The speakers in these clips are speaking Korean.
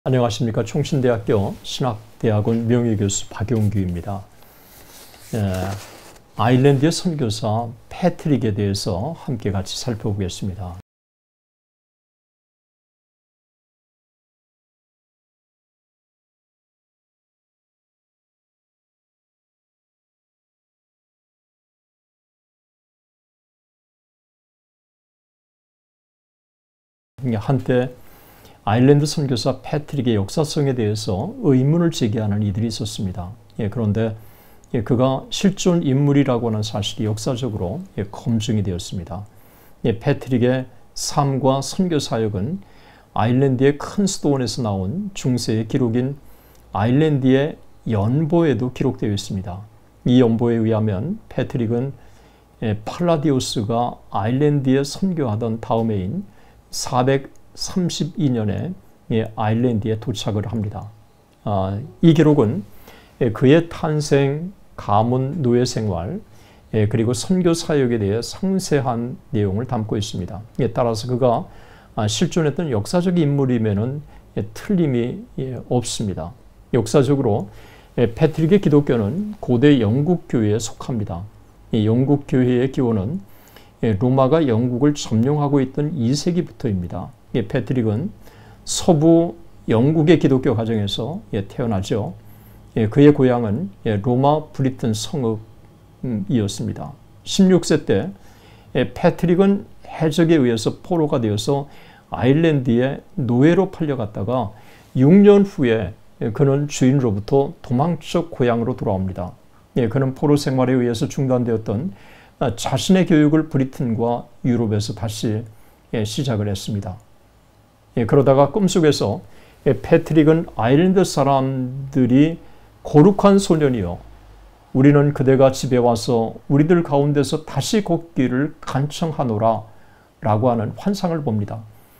안녕하십니까. 총신대학교 신학대학원 명예교수 박용규입니다. 아일랜드의 선교사 패트릭에 대해서 함께 같이 살펴보겠습니다. 한때 아일랜드 선교사 패트릭의 역사성에 대해서 의문을 제기하는 이들이 있었습니다. 그런데 그가 실존 인물이라고 하는 사실이 역사적으로 검증이 되었습니다. 패트릭의 삶과 선교 사역은 아일랜드의 큰 수도원에서 나온 중세의 기록인 아일랜드의 연보에도 기록되어 있습니다. 이 연보에 의하면 패트릭은 팔라디오스가 아일랜드에 선교하던 다음해인 432년에 아일랜드에 도착을 합니다. 이 기록은 그의 탄생, 가문, 노예 생활, 그리고 선교 사역에 대해 상세한 내용을 담고 있습니다. 따라서 그가 실존했던 역사적 인물임에는 틀림이 없습니다. 역사적으로 패트릭의 기독교는 고대 영국 교회에 속합니다. 이 영국 교회의 기원은 로마가 영국을 점령하고 있던 2세기부터입니다. 패트릭은 서부 영국의 기독교 가정에서 태어나죠. 그의 고향은 로마 브리튼 성읍이었습니다. 16세 때 패트릭은 해적에 의해서 포로가 되어서 아일랜드의 노예로 팔려갔다가 6년 후에 그는 주인으로부터 도망쳐 고향으로 돌아옵니다. 그는 포로 생활에 의해서 중단되었던 자신의 교육을 브리튼과 유럽에서 다시 시작을 했습니다. 그러다가 꿈속에서 패트릭은 아일랜드 사람들이 거룩한 소년이요, 우리는 그대가 집에 와서 우리들 가운데서 다시 걷기를 간청하노라 라고 하는 환상을 봅니다.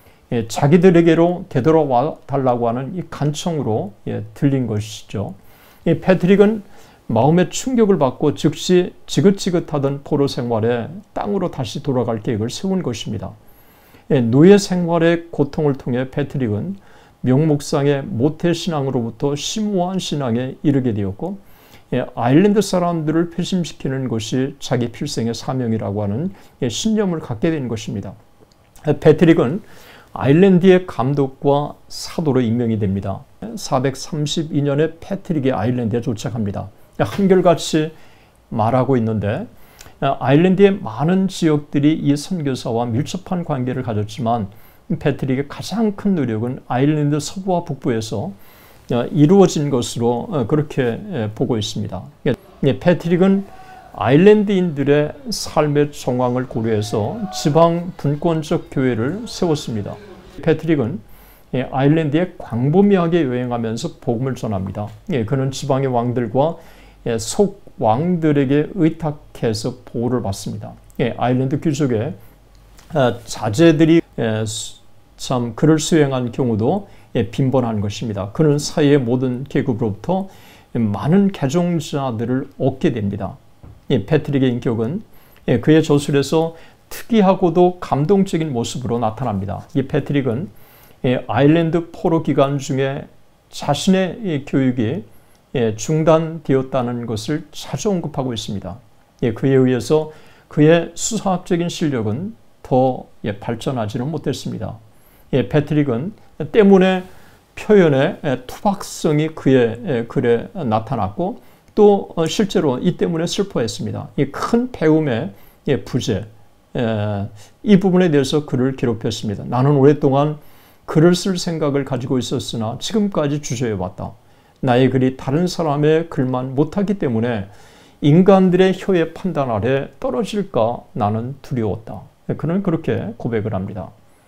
자기들에게로 되돌아와 달라고 하는 이 간청으로 들린 것이죠. 패트릭은 마음의 충격을 받고 즉시 지긋지긋하던 포로 생활에 땅으로 다시 돌아갈 계획을 세운 것입니다. 노예 생활의 고통을 통해 패트릭은 명목상의 모태신앙으로부터 심오한 신앙에 이르게 되었고, 아일랜드 사람들을 회심시키는 것이 자기 필생의 사명이라고 하는 신념을 갖게 된 것입니다. 패트릭은 아일랜드의 감독과 사도로 임명이 됩니다. 432년에 패트릭이 아일랜드에 도착합니다. 한결같이 말하고 있는데, 아일랜드의 많은 지역들이 이 선교사와 밀접한 관계를 가졌지만 패트릭의 가장 큰 노력은 아일랜드 서부와 북부에서 이루어진 것으로 그렇게 보고 있습니다. 패트릭은 아일랜드인들의 삶의 정황을 고려해서 지방 분권적 교회를 세웠습니다. 패트릭은 아일랜드의 광범위하게 여행하면서 복음을 전합니다. 그는 지방의 왕들과 속왕들에게 의탁해서 보호를 받습니다. 아일랜드 귀족의 자제들이 참 그를 수행한 경우도 빈번한 것입니다. 그는 사회의 모든 계급으로부터 많은 개종자들을 얻게 됩니다. 패트릭의 인격은 그의 저술에서 특이하고도 감동적인 모습으로 나타납니다. 이 패트릭은 아일랜드 포로 기간 중에 자신의 교육이 중단되었다는 것을 자주 언급하고 있습니다. 그에 의해서 그의 수사학적인 실력은 더 발전하지는 못했습니다. 패트릭은 때문에 표현의 투박성이 그의 글에 나타났고, 또 실제로 이 때문에 슬퍼했습니다. 이 큰 배움의 부재, 이 부분에 대해서 글을 기록했습니다. 나는 오랫동안 글을 쓸 생각을 가지고 있었으나 지금까지 주저해왔다. 나의 글이 다른 사람의 글만 못하기 때문에 인간들의 혀의 판단 아래 떨어질까 나는 두려웠다. 그는 그렇게 고백을 합니다.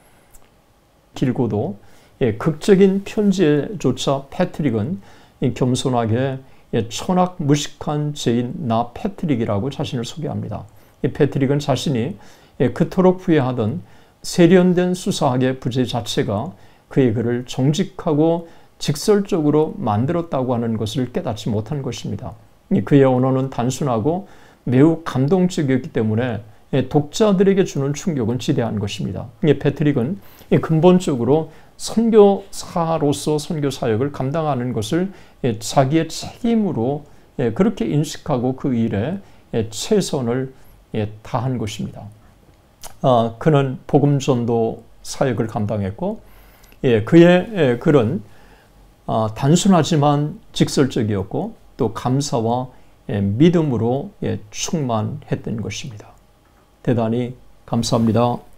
길고도 극적인 편지에조차 패트릭은 겸손하게 천학무식한 죄인 나 패트릭이라고 자신을 소개합니다. 패트릭은 자신이 그토록 후회하던 세련된 수사학의 부재 자체가 그의 글을 정직하고 직설적으로 만들었다고 하는 것을 깨닫지 못한 것입니다. 그의 언어는 단순하고 매우 감동적이었기 때문에 독자들에게 주는 충격은 지대한 것입니다. 패트릭은 근본적으로 선교사로서 선교 사역을 감당하는 것을 자기의 책임으로 그렇게 인식하고 그 일에 최선을 다한 것입니다. 그는 복음 전도 사역을 감당했고, 그의 글은 단순하지만 직설적이었고 또 감사와 믿음으로 충만했던 것입니다. 대단히 감사합니다.